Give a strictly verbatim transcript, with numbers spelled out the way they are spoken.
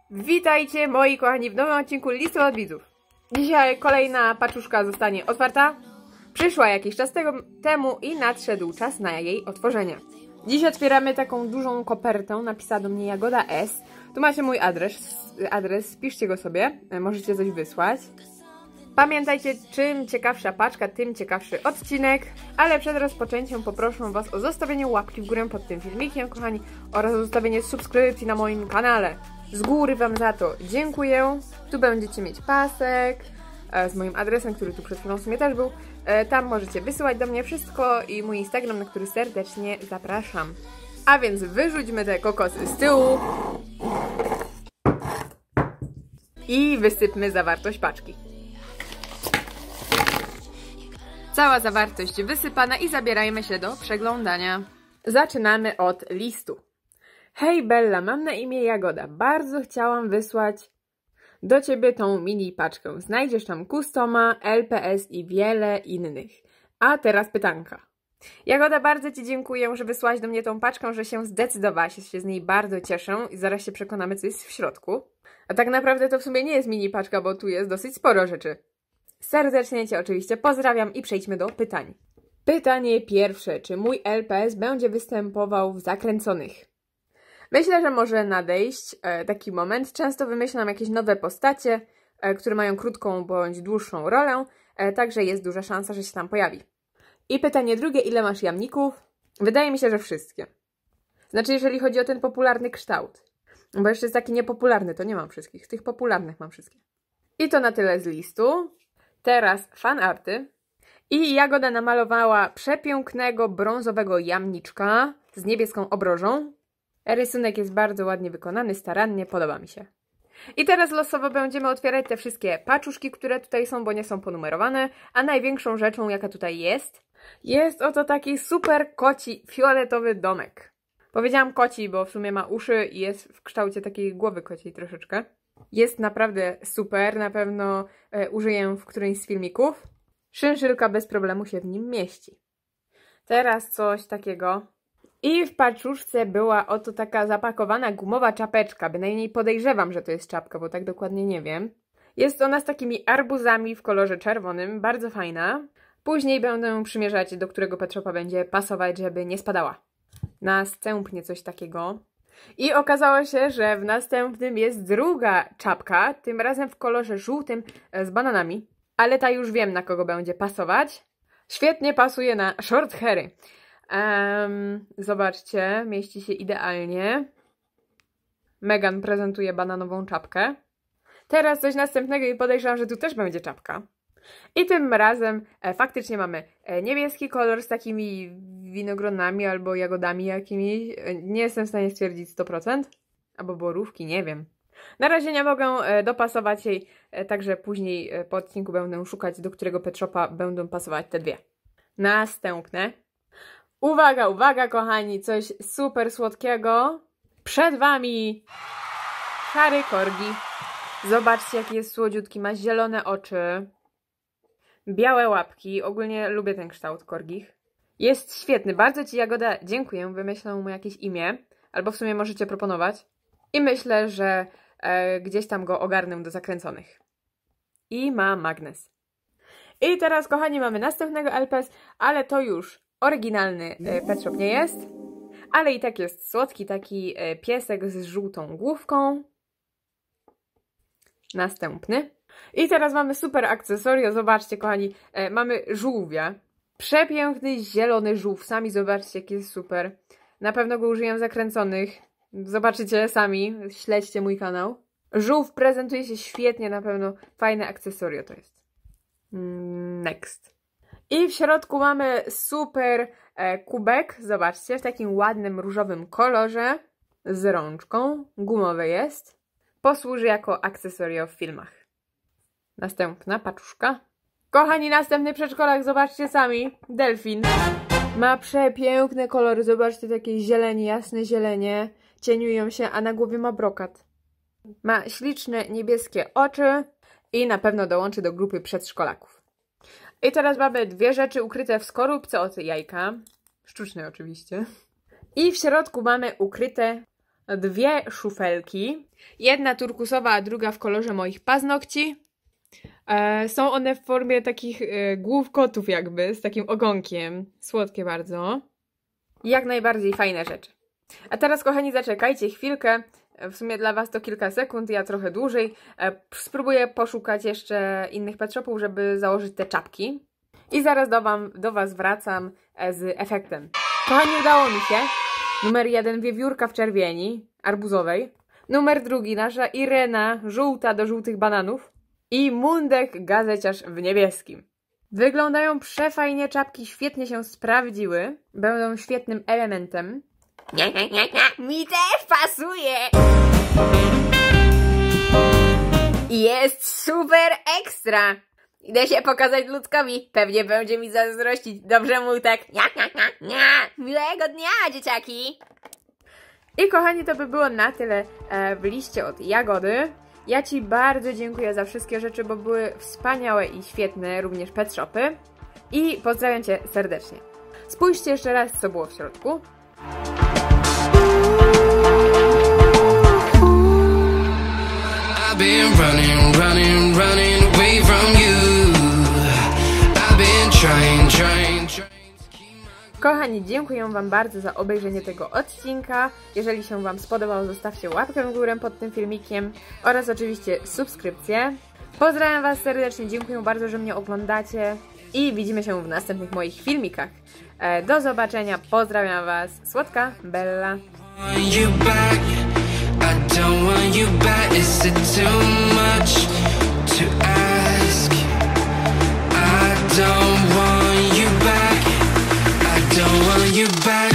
Witajcie moi kochani w nowym odcinku Listy od widzów. Dzisiaj kolejna paczuszka zostanie otwarta. Przyszła jakiś czas tego, temu i nadszedł czas na jej otworzenie. Dziś otwieramy taką dużą kopertę, napisała do mnie Jagoda S. Tu macie mój adres, adres, piszcie go sobie, możecie coś wysłać. Pamiętajcie, czym ciekawsza paczka, tym ciekawszy odcinek, ale przed rozpoczęciem poproszę Was o zostawienie łapki w górę pod tym filmikiem, kochani, oraz o zostawienie subskrypcji na moim kanale. Z góry Wam za to dziękuję. Tu będziecie mieć pasek e, z moim adresem, który tu przed chwilą w sumie też był. E, tam możecie wysyłać do mnie wszystko i mój Instagram, na który serdecznie zapraszam. A więc wyrzućmy te kokosy z tyłu i wysypmy zawartość paczki. Cała zawartość wysypana i zabierajmy się do przeglądania. Zaczynamy od listu. Hej Bella, mam na imię Jagoda. Bardzo chciałam wysłać do Ciebie tą mini paczkę. Znajdziesz tam customa, L P S i wiele innych. A teraz pytanka. Jagoda, bardzo Ci dziękuję, że wysłałaś do mnie tą paczkę, że się zdecydowałaś. Ja się z niej bardzo cieszę i zaraz się przekonamy, co jest w środku. A tak naprawdę to w sumie nie jest mini paczka, bo tu jest dosyć sporo rzeczy. Serdecznie Cię oczywiście pozdrawiam i przejdźmy do pytań. Pytanie pierwsze. Czy mój L P S będzie występował w Zakręconych? Myślę, że może nadejść e, taki moment. Często wymyślam jakieś nowe postacie, e, które mają krótką bądź dłuższą rolę, e, także jest duża szansa, że się tam pojawi. I pytanie drugie. Ile masz jamników? Wydaje mi się, że wszystkie. Znaczy, jeżeli chodzi o ten popularny kształt. Bo jeszcze jest taki niepopularny, to nie mam wszystkich. Tych popularnych mam wszystkie. I to na tyle z listu. Teraz fanarty. I Jagoda namalowała przepięknego brązowego jamniczka z niebieską obrożą. Rysunek jest bardzo ładnie wykonany, starannie, podoba mi się. I teraz losowo będziemy otwierać te wszystkie paczuszki, które tutaj są, bo nie są ponumerowane. A największą rzeczą, jaka tutaj jest, jest oto taki super koci fioletowy domek. Powiedziałam koci, bo w sumie ma uszy i jest w kształcie takiej głowy kociej troszeczkę. Jest naprawdę super, na pewno e, użyję w którymś z filmików. Szynszylka bez problemu się w nim mieści. Teraz coś takiego. I w paczuszce była oto taka zapakowana gumowa czapeczka. Bynajmniej podejrzewam, że to jest czapka, bo tak dokładnie nie wiem. Jest ona z takimi arbuzami w kolorze czerwonym, bardzo fajna. Później będę przymierzać, do którego Pet Shopa będzie pasować, żeby nie spadała. Następnie coś takiego. I okazało się, że w następnym jest druga czapka, tym razem w kolorze żółtym z bananami. Ale ta już wiem, na kogo będzie pasować. Świetnie pasuje na short hairy. Um, zobaczcie, mieści się idealnie. Megan prezentuje bananową czapkę. Teraz coś następnego i podejrzewam, że tu też będzie czapka. I tym razem e, faktycznie mamy e, niebieski kolor z takimi winogronami albo jagodami jakimiś. E, nie jestem w stanie stwierdzić sto procent. Albo borówki, nie wiem. Na razie nie mogę e, dopasować jej, e, także później e, po odcinku będę szukać, do którego Pet Shopa będą pasować te dwie. Następne. Uwaga, uwaga kochani, coś super słodkiego. Przed Wami szary korgi. Zobaczcie, jaki jest słodziutki, ma zielone oczy. Białe łapki, ogólnie lubię ten kształt korgich. Jest świetny, bardzo Ci Jagoda dziękuję, wymyślę mu jakieś imię, albo w sumie możecie proponować. I myślę, że e, gdzieś tam go ogarnę do Zakręconych. I ma magnes. I teraz kochani mamy następnego L P S, ale to już oryginalny e, Pet Shop nie jest. Ale i tak jest słodki, taki e, piesek z żółtą główką. Następny. I teraz mamy super akcesorio, zobaczcie kochani, e, mamy żółwia. Przepiękny zielony żółw, sami zobaczcie jaki jest super. Na pewno go użyję w Zakręconych. Zobaczycie sami, śledźcie mój kanał. Żółw prezentuje się świetnie, na pewno fajne akcesorio to jest. Next. I w środku mamy super e, kubek, zobaczcie, w takim ładnym różowym kolorze z rączką, gumowy jest. Posłuży jako akcesorio w filmach. Następna paczuszka. Kochani, następny przedszkolak, zobaczcie sami. Delfin. Ma przepiękne kolory, zobaczcie, takie zielenie, jasne zielenie. Cieniują się, a na głowie ma brokat. Ma śliczne niebieskie oczy i na pewno dołączy do grupy przedszkolaków. I teraz mamy dwie rzeczy ukryte w skorupce od jajka. Sztuczne oczywiście. I w środku mamy ukryte dwie szufelki. Jedna turkusowa, a druga w kolorze moich paznokci. E, są one w formie takich e, głów kotów jakby, z takim ogonkiem. Słodkie bardzo. Jak najbardziej fajne rzeczy. A teraz, kochani, zaczekajcie chwilkę. W sumie dla was to kilka sekund, ja trochę dłużej. E, spróbuję poszukać jeszcze innych pet shopów, żeby założyć te czapki. I zaraz do, wam, do was wracam e, z efektem. Kochani, udało mi się. Numer jeden, wiewiórka w czerwieni, arbuzowej. Numer drugi, nasza Irena, żółta do żółtych bananów. I Mundek, gazeciarz w niebieskim. Wyglądają przefajnie, czapki świetnie się sprawdziły. Będą świetnym elementem. Nie, nie, nie, nie. Mi też pasuje! Jest super ekstra! Idę się pokazać Ludzkowi. Pewnie będzie mi zazdrościć. Dobrze mu tak. Nie, nie, nie, nie. Miłego dnia, dzieciaki! I kochani, to by było na tyle w liście od Jagody. Ja ci bardzo dziękuję za wszystkie rzeczy, bo były wspaniałe i świetne, również pet shopy. I pozdrawiam cię serdecznie. Spójrzcie jeszcze raz, co było w środku. I've been running, running, running away from you. I've been trying, trying, trying. Kochani, dziękuję wam bardzo za obejrzenie tego odcinka. Jeżeli się wam spodobał, zostawcie łapkę w górę pod tym filmikiem oraz oczywiście subskrypcję. Pozdrawiam was serdecznie, dziękuję bardzo, że mnie oglądacie i widzimy się w następnych moich filmikach. Do zobaczenia, pozdrawiam was, słodka Bella. You back.